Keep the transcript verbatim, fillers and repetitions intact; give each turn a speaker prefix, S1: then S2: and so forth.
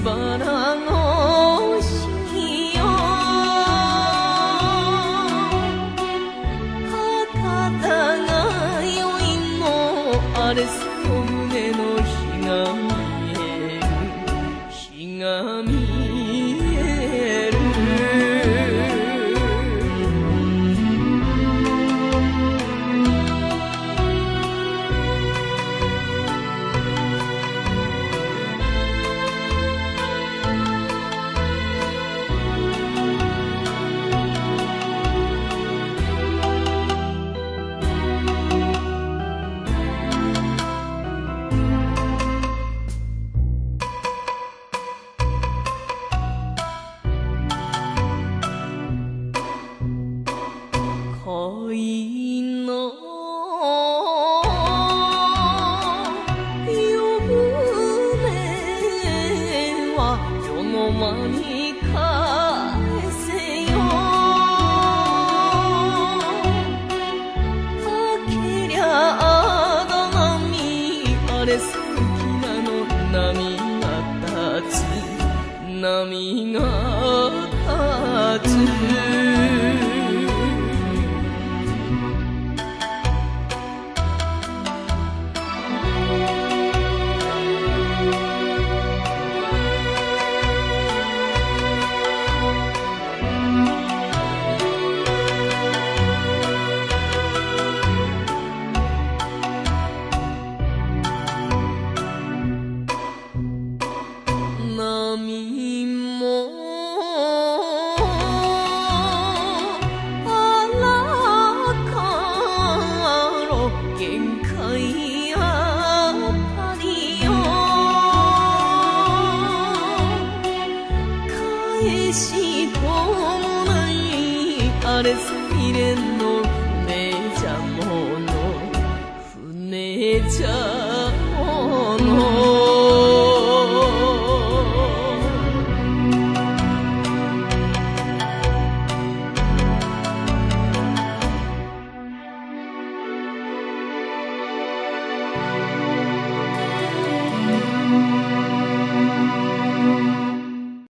S1: ばらのしよ博多がよいもあれそ胸の日が見える日が見える恋の夢は世の間に返せよ開けりゃあだ波あれ好きなの波が立つ波が立つ波もあらかろ限界やったりよ返しともないあれスイレン